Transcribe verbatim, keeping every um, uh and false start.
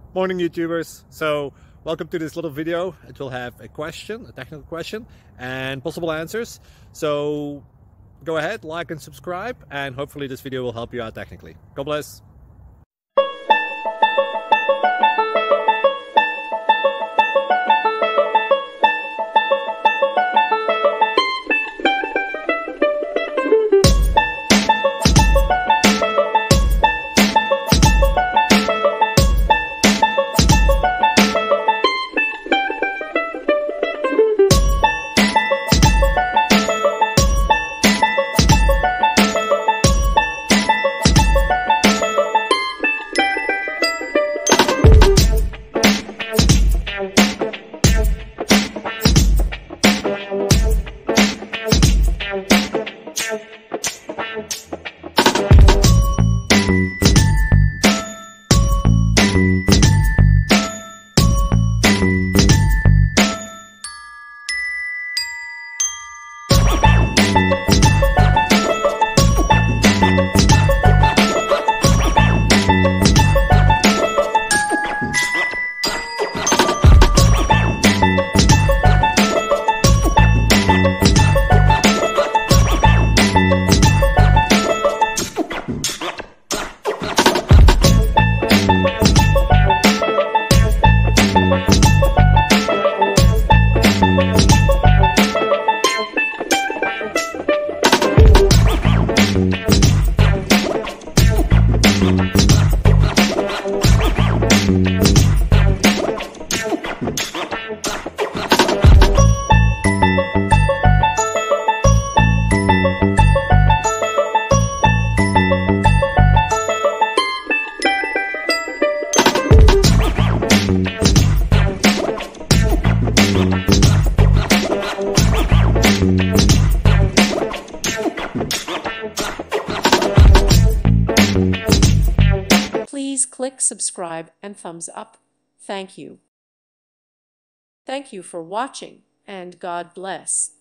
Morning YouTubers. So welcome to this little video. It will have a question, a technical question, and possible answers. So go ahead, like and subscribe, and hopefully this video will help you out technically. God bless. Please click subscribe and thumbs up. Thank you. Thank you for watching, and God bless.